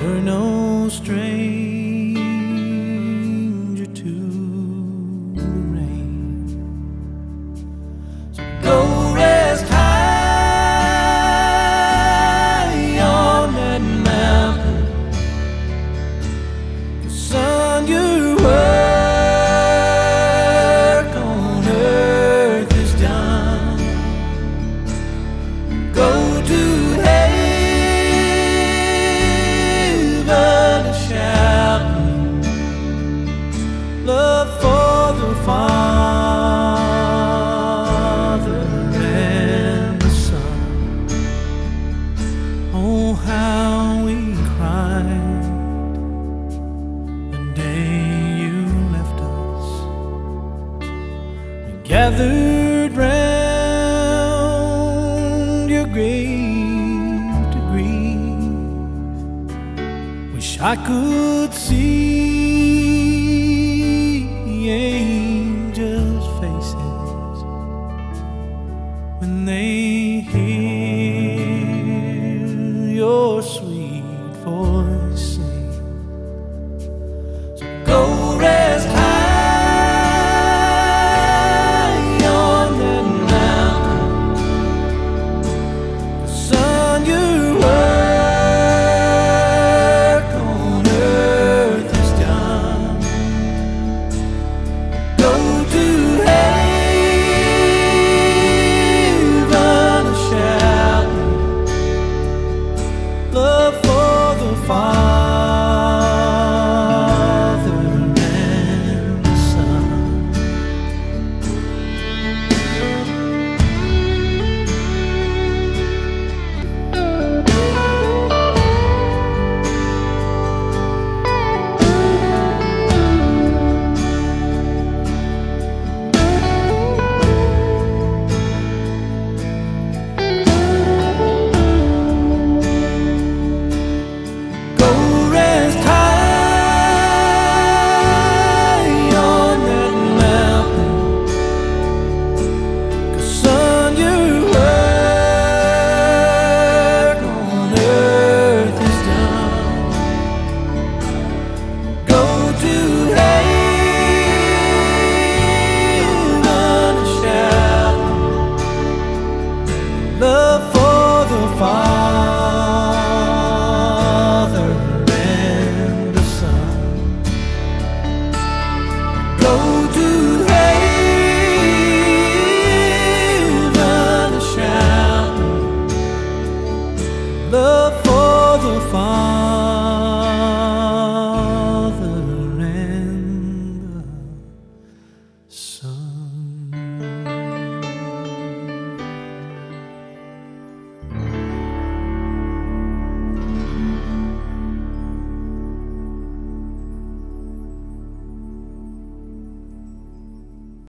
You're no stranger to the rain. So go rest high on that mountain. The sun, your work on earth is done. Go to love for the Father and the Son. Oh, how we cried the day you left us. We gathered round your grave to grieve. Wish I could see angels' faces when they hear your sweet voice sing. So go rest high on that mountain. The sun, your work on earth is done. Go to heaven a shouting, love for the Father.